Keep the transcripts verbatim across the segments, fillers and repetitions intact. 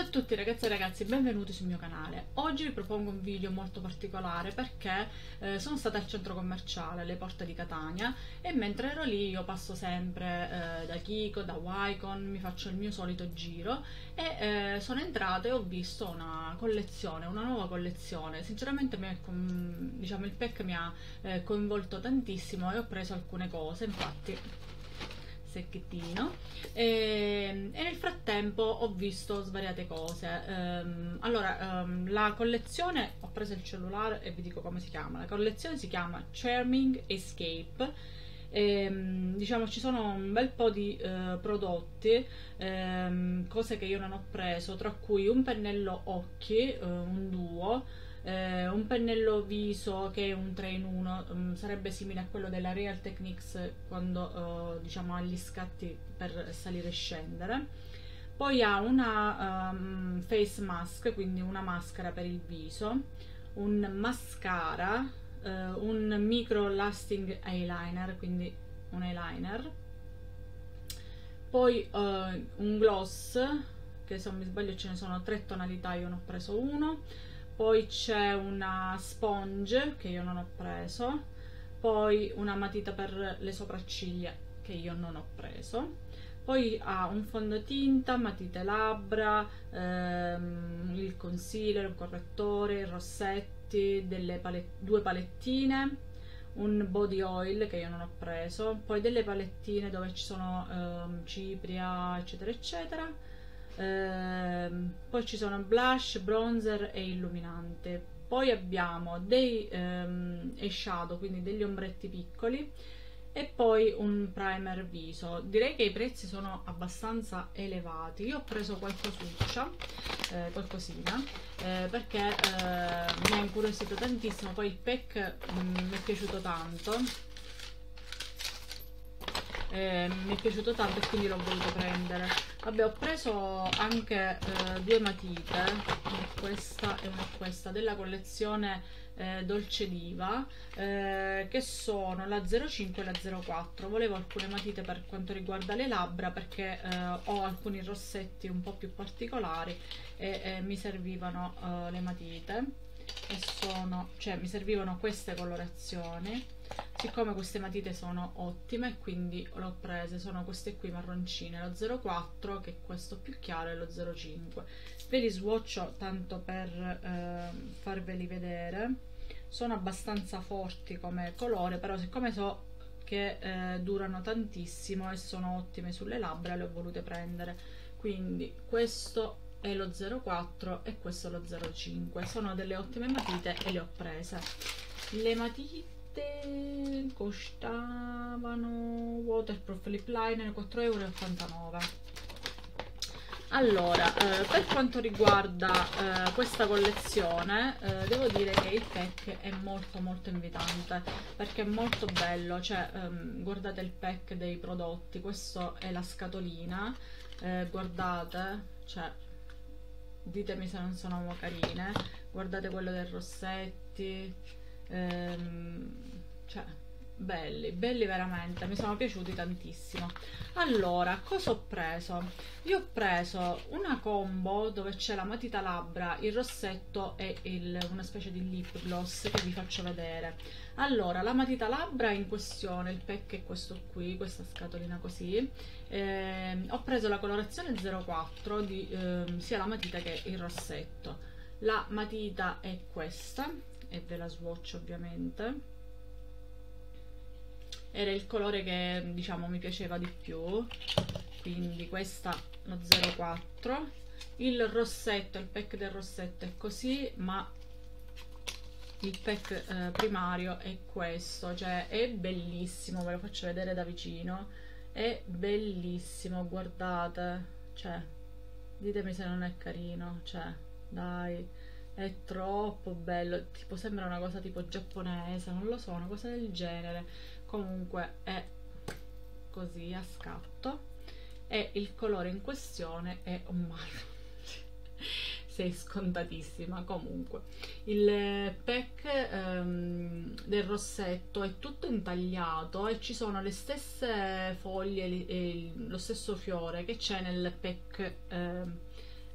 a tutti ragazze e ragazzi, benvenuti sul mio canale. Oggi vi propongo un video molto particolare perché eh, sono stata al centro commerciale alle porte di Catania e mentre ero lì io passo sempre eh, da Kiko, da Wycon, mi faccio il mio solito giro e eh, sono entrata e ho visto una collezione, una nuova collezione. Sinceramente mi è, diciamo, il pack mi ha eh, coinvolto tantissimo e ho preso alcune cose, infatti secchettino e, e nel frattempo ho visto svariate cose. Um, allora um, la collezione, ho preso il cellulare e vi dico come si chiama. La collezione si chiama Charming Escape e, um, diciamo ci sono un bel po' di uh, prodotti, um, cose che io non ho preso, tra cui un pennello occhi, uh, un duo, Eh, un pennello viso che è un tre in uno, um, sarebbe simile a quello della Real Techniques quando uh, diciamo ha gli scatti per salire e scendere. Poi ha una um, face mask, quindi una maschera per il viso, un mascara, uh, un micro lasting eyeliner, quindi un eyeliner, poi uh, un gloss che se non mi sbaglio ce ne sono tre tonalità, io ne ho preso uno. Poi c'è una sponge che io non ho preso, poi una matita per le sopracciglia che io non ho preso, poi ha un fondotinta, matite labbra, ehm, il concealer, un correttore, rossetti, delle palet- due palettine, un body oil che io non ho preso, poi delle palettine dove ci sono ehm, cipria eccetera eccetera. Uh, poi ci sono blush, bronzer e illuminante. Poi abbiamo dei um, eyeshadow, quindi degli ombretti piccoli, e poi un primer viso. Direi che i prezzi sono abbastanza elevati. Io ho preso qualcosuccia, eh, qualcosina, eh, perché eh, mi ha incuriosito tantissimo. Poi il pack mm, mi è piaciuto tanto. Eh, mi è piaciuto tanto e quindi l'ho voluto prendere. Vabbè, ho preso anche eh, due matite, una questa e una questa, della collezione eh, Dolce Diva, eh, che sono la zero cinque e la zero quattro. Volevo alcune matite per quanto riguarda le labbra perché eh, ho alcuni rossetti un po' più particolari e, e mi servivano eh, le matite, e sono, cioè mi servivano queste colorazioni. Siccome queste matite sono ottime, quindi l'ho prese, sono queste qui marroncine, lo zero quattro, che è questo più chiaro, e lo zero cinque. Ve li swatcho tanto per eh, farveli vedere. Sono abbastanza forti come colore, però siccome so che eh, durano tantissimo e sono ottime sulle labbra, le ho volute prendere. Quindi questo è lo zero quattro e questo è lo zero cinque. Sono delle ottime matite e le ho prese. Le matite costavano, waterproof lip liner, quattro e ottantanove euro. Allora, eh, per quanto riguarda eh, questa collezione, eh, devo dire che il pack è molto molto invitante perché è molto bello. Cioè, ehm, guardate il pack dei prodotti, questa è la scatolina, eh, guardate, cioè ditemi se non sono carine, guardate quello dei rossetti, ehm, cioè belli, belli veramente, mi sono piaciuti tantissimo. Allora, cosa ho preso? Io ho preso una combo dove c'è la matita labbra, il rossetto e il, una specie di lip gloss che vi faccio vedere. Allora, la matita labbra in questione, il pack è questo qui, questa scatolina così. Eh, ho preso la colorazione zero quattro di eh, sia la matita che il rossetto. La matita è questa e ve la swatch ovviamente. Era il colore che diciamo mi piaceva di più, quindi questa lo zero quattro. Il rossetto, il pack del rossetto è così, ma il pack eh, primario è questo, cioè è bellissimo, ve lo faccio vedere da vicino, è bellissimo, guardate, cioè ditemi se non è carino, cioè dai, è troppo bello, tipo sembra una cosa tipo giapponese, non lo so, una cosa del genere. Comunque è così a scatto e il colore in questione è un marro. Sei scontatissima. Comunque il pack ehm, del rossetto è tutto intagliato e ci sono le stesse foglie e lo stesso fiore che c'è nel pack ehm,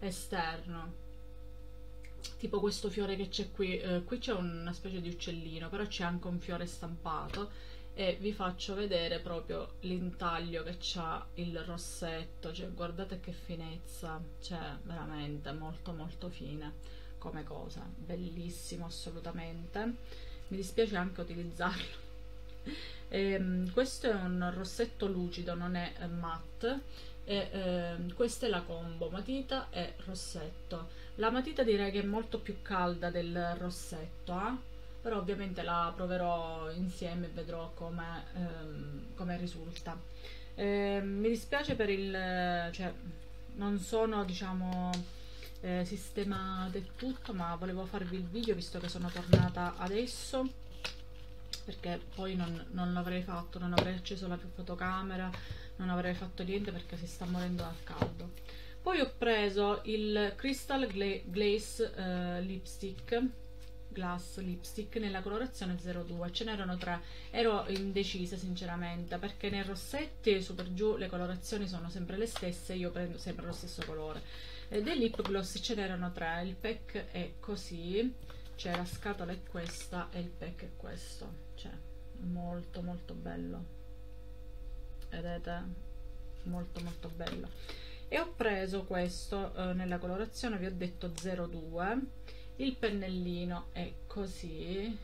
esterno, tipo questo fiore che c'è qui, eh, qui c'è una specie di uccellino, però c'è anche un fiore stampato, e vi faccio vedere proprio l'intaglio che c'ha il rossetto, cioè guardate che finezza, cioè veramente molto molto fine come cosa, bellissimo assolutamente. Mi dispiace anche utilizzarlo. E, questo è un rossetto lucido, non è matte, e eh, questa è la combo matita e rossetto. La matita direi che è molto più calda del rossetto, eh? Però ovviamente la proverò insieme e vedrò come ehm, come risulta. Eh, mi dispiace per il, cioè non sono diciamo eh, sistemate e tutto, ma volevo farvi il video visto che sono tornata adesso, perché poi non, non l'avrei fatto, non avrei acceso la fotocamera, non avrei fatto niente perché si sta morendo dal caldo. Poi ho preso il Crystal Gla Glaze eh, Lipstick, Glass Lipstick nella colorazione zero due, ce n'erano tre, ero indecisa sinceramente perché nei rossetti su per giù le colorazioni sono sempre le stesse, io prendo sempre lo stesso colore. E dei lip gloss ce n'erano tre, il pack è così, cioè la scatola è questa e il pack è questo, cioè molto molto bello, vedete, molto molto bello. E ho preso questo eh, nella colorazione, vi ho detto zero due, il pennellino è così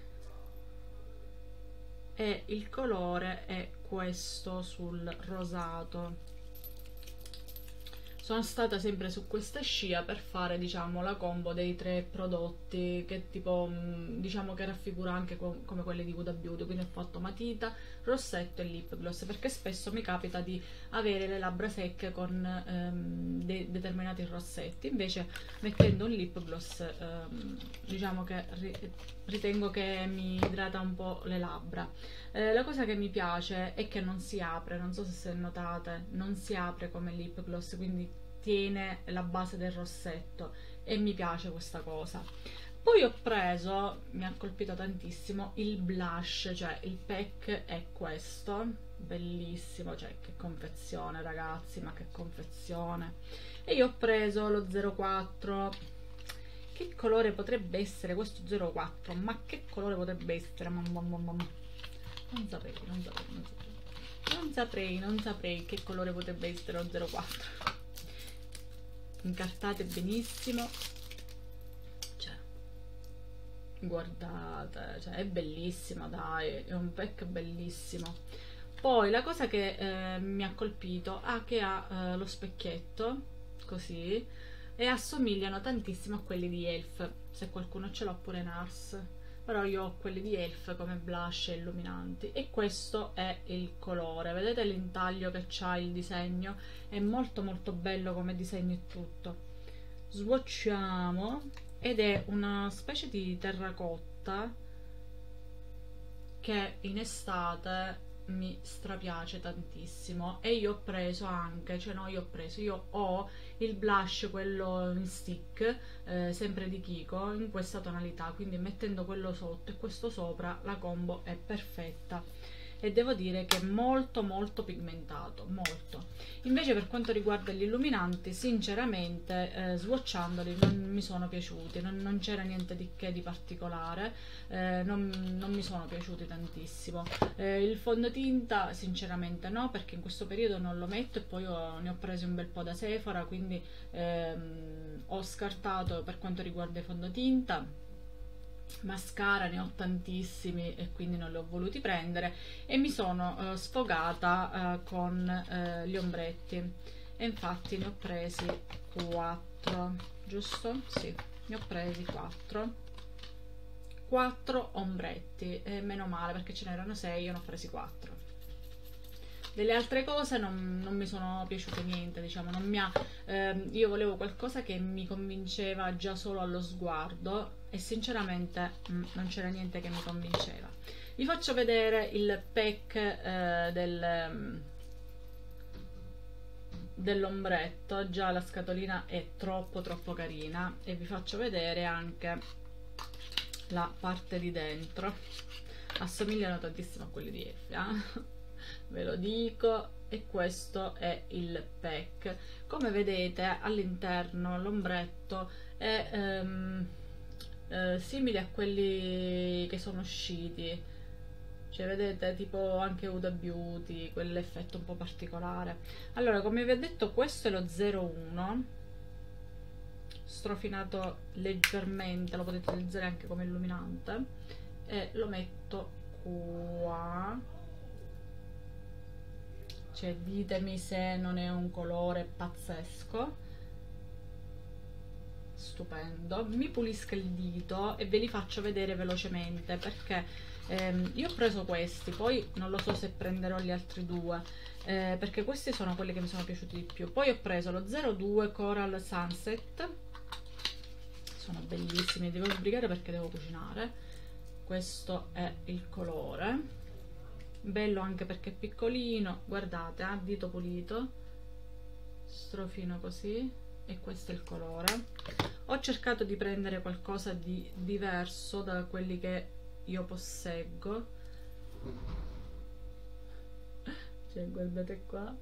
e il colore è questo sul rosato. Sono stata sempre su questa scia per fare diciamo la combo dei tre prodotti che tipo diciamo che raffigura anche co come quelli di Huda Beauty, quindi ho fatto matita, rossetto e lip gloss, perché spesso mi capita di avere le labbra secche con ehm, de determinati rossetti, invece mettendo un lip gloss ehm, diciamo che ri ritengo che mi idrata un po' le labbra. Eh, la cosa che mi piace è che non si apre, non so se notate, non si apre come lip gloss, quindi tiene la base del rossetto e mi piace questa cosa. Poi ho preso, mi ha colpito tantissimo, il blush, cioè il pack è questo, bellissimo, cioè che confezione ragazzi, ma che confezione. E io ho preso lo zero quattro. Che colore potrebbe essere questo zero quattro? Ma che colore potrebbe essere? Mamma, mamma, mamma. Non saprei, non saprei, non saprei, non saprei, non saprei che colore potrebbe essere lo zero quattro. Incartate benissimo, cioè guardate, cioè è bellissimo, dai, è un pack bellissimo. Poi la cosa che eh, mi ha colpito è che ha eh, lo specchietto così e assomigliano tantissimo a quelli di Elf, se qualcuno ce l'ha, pure Nars, però io ho quelli di Elf come blush e illuminanti, e questo è il colore, vedete l'intaglio che c'ha, il disegno è molto molto bello come disegno e tutto. Swatchiamo, ed è una specie di terracotta che in estate mi strapiace tantissimo. E io ho preso anche, cioè no, io ho preso, io ho il blush, quello in stick, eh, sempre di Kiko, in questa tonalità, quindi mettendo quello sotto e questo sopra la combo è perfetta, e devo dire che è molto molto pigmentato, molto. Invece per quanto riguarda gli illuminanti, sinceramente eh, swatchandoli non mi sono piaciuti, non, non c'era niente di che di particolare, eh, non, non mi sono piaciuti tantissimo. Eh, il fondotinta sinceramente no, perché in questo periodo non lo metto, e poi ho, ne ho presi un bel po' da Sephora, quindi ehm, ho scartato per quanto riguarda i fondotinta. Mascara ne ho tantissimi e quindi non li ho voluti prendere, e mi sono uh, sfogata uh, con uh, gli ombretti, e infatti ne ho presi quattro, giusto? Sì, ne ho presi quattro quattro ombretti, e meno male perché ce n'erano sei, io ne ho presi quattro. Delle altre cose non, non mi sono piaciute niente, diciamo, non mi ha, ehm, io volevo qualcosa che mi convinceva già solo allo sguardo, e sinceramente mh, non c'era niente che mi convinceva. Vi faccio vedere il pack eh, del, dell'ombretto, già la scatolina è troppo troppo carina, e vi faccio vedere anche la parte di dentro. Assomigliano tantissimo a quelli di Effia, ve lo dico, e questo è il pack. Come vedete all'interno l'ombretto è ehm, eh, simile a quelli che sono usciti, cioè vedete tipo anche Huda Beauty, quell'effetto un po' particolare. Allora, come vi ho detto, questo è lo zero uno, strofinato leggermente, lo potete utilizzare anche come illuminante, e lo metto qua. Cioè ditemi se non è un colore pazzesco, stupendo. Mi pulisco il dito e ve li faccio vedere velocemente, perché ehm, io ho preso questi, poi non lo so se prenderò gli altri due, eh, perché questi sono quelli che mi sono piaciuti di più. Poi ho preso lo zero due Coral Sunset, sono bellissimi, devo sbrigare perché devo cucinare. Questo è il colore, bello anche perché è piccolino, guardate, ha eh, dito pulito, strofino così, e questo è il colore. Ho cercato di prendere qualcosa di diverso da quelli che io posseggo, cioè guardate qua,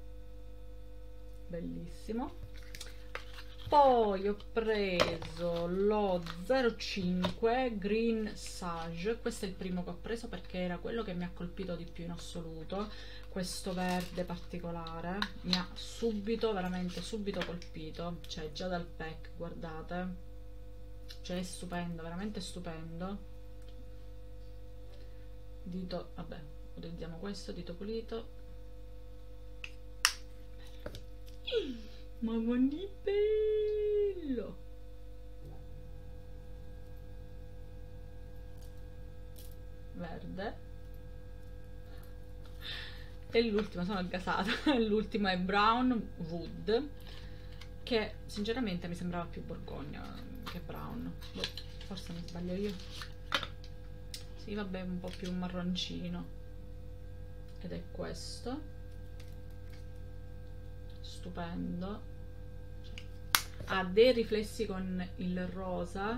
bellissimo. Poi ho preso lo zero cinque Green Sage, questo è il primo che ho preso perché era quello che mi ha colpito di più in assoluto. Questo verde particolare mi ha subito, veramente subito colpito, cioè già dal pack, guardate, cioè è stupendo, veramente stupendo. Dito, vabbè, utilizziamo questo, dito pulito. Mamma di bello! Verde. E l'ultimo, sono gasata, l'ultimo è Brown Wood, che sinceramente mi sembrava più borgogna che brown. Boh, forse mi sbaglio io. Sì, vabbè, un po' più marroncino. Ed è questo. Stupendo. Ha dei riflessi con il rosa,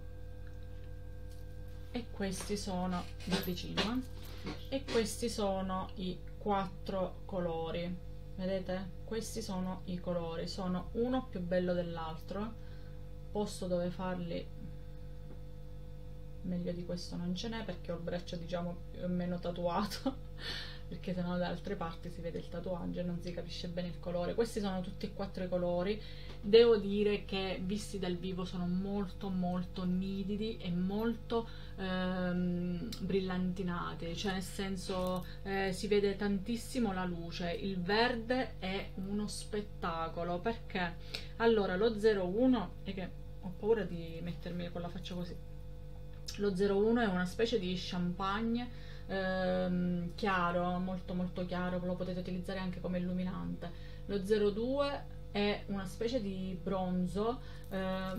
e questi sono da vicino, eh? E questi sono i quattro colori, vedete? Questi sono i colori, sono uno più bello dell'altro, posto dove farli meglio di questo non ce n'è, perché ho il braccio diciamo più o meno tatuato perché sennò da altre parti si vede il tatuaggio e non si capisce bene il colore. Questi sono tutti e quattro i colori. Devo dire che visti dal vivo sono molto molto nitidi e molto ehm, brillantinati, cioè nel senso eh, si vede tantissimo la luce. Il verde è uno spettacolo, perché allora lo zero uno è che ho paura di mettermi con la faccia così. Lo zero uno è una specie di champagne ehm, chiaro, molto molto chiaro, lo potete utilizzare anche come illuminante. Lo zero due è una specie di bronzo, eh,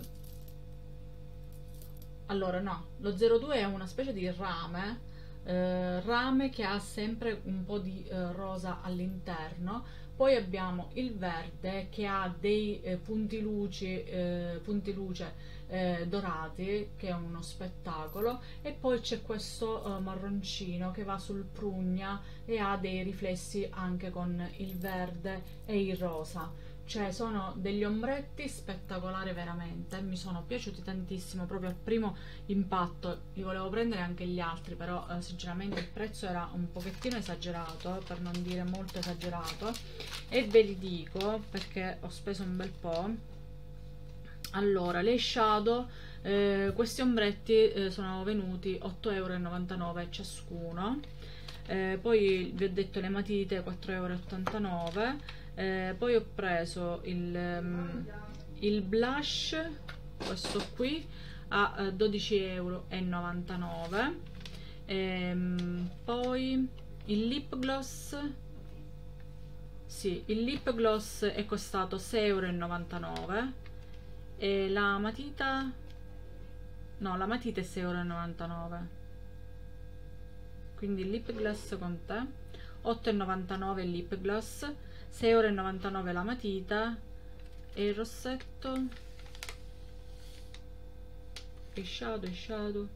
allora no, lo zero due è una specie di rame, eh, rame che ha sempre un po' di eh, rosa all'interno. Poi abbiamo il verde che ha dei eh, punti luci, eh, punti luce eh, dorati, che è uno spettacolo, e poi c'è questo eh, marroncino che va sul prugna e ha dei riflessi anche con il verde e il rosa. Cioè sono degli ombretti spettacolari, veramente mi sono piaciuti tantissimo proprio al primo impatto. Li volevo prendere anche gli altri, però eh, sinceramente il prezzo era un pochettino esagerato, per non dire molto esagerato, e ve li dico perché ho speso un bel po'. Allora, le shadow, eh, questi ombretti eh, sono venuti otto e novantanove euro ciascuno, eh, poi vi ho detto le matite quattro e ottantanove euro. Eh, poi ho preso il, um, il blush, questo qui a uh, dodici e novantanove euro. Ehm, poi il lip gloss, sì, il lip gloss è costato sei e novantanove euro, e la matita, no, la matita è sei e novantanove euro, quindi il lip gloss con te otto e novantanove il lip gloss, sei e novantanove la matita, e il rossetto, il shadow, il shadow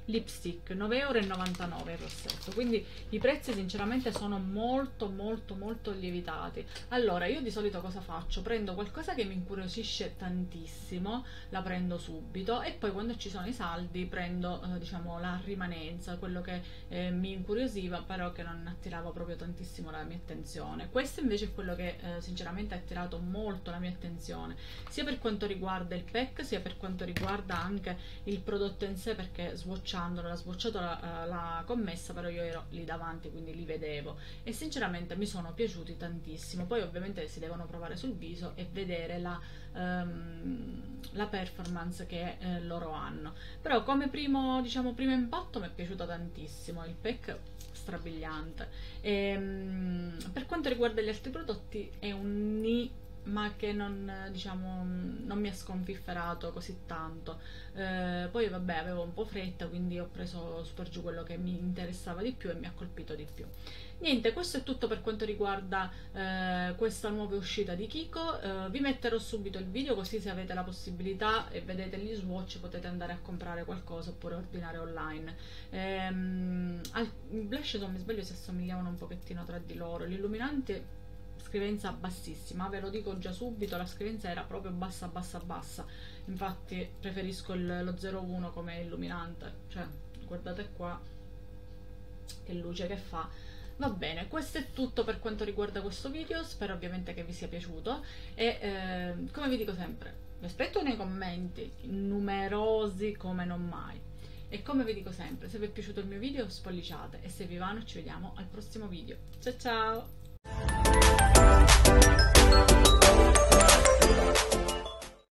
lipstick, nove e novantanove euro il rossetto, quindi i prezzi sinceramente sono molto molto molto lievitati. Allora io di solito cosa faccio? Prendo qualcosa che mi incuriosisce tantissimo, la prendo subito, e poi quando ci sono i saldi prendo eh, diciamo la rimanenza, quello che eh, mi incuriosiva però che non attirava proprio tantissimo la mia attenzione. Questo invece è quello che eh, sinceramente ha attirato molto la mia attenzione, sia per quanto riguarda il pack sia per quanto riguarda anche il prodotto in sé, perché swatchandolo, l'ha swatchato la, la commessa, però io ero lì davanti quindi li vedevo e sinceramente mi sono piaciuti tantissimo. Poi ovviamente si devono provare sul viso e vedere la, um, la performance che eh, loro hanno, però come primo, diciamo, primo impatto mi è piaciuto tantissimo il pack, strabiliante. E, um, per quanto riguarda gli altri prodotti è un ni, ma che non, diciamo, non mi ha sconfifferato così tanto. Eh, poi vabbè, avevo un po' fretta, quindi ho preso super giù quello che mi interessava di più e mi ha colpito di più. Niente, questo è tutto per quanto riguarda eh, questa nuova uscita di Kiko. Eh, vi metterò subito il video, così se avete la possibilità e vedete gli swatch potete andare a comprare qualcosa oppure ordinare online. Ehm, al blush, se non mi sbaglio, si assomigliavano un pochettino tra di loro. L'illuminante scrivenza bassissima, ve lo dico già subito, la scrivenza era proprio bassa bassa bassa, infatti preferisco il, lo zero uno come illuminante, cioè guardate qua che luce che fa. Va bene, questo è tutto per quanto riguarda questo video, spero ovviamente che vi sia piaciuto e eh, come vi dico sempre, vi aspetto nei commenti, numerosi come non mai. E come vi dico sempre, se vi è piaciuto il mio video spolliciate e se vi va ci vediamo al prossimo video. Ciao ciao!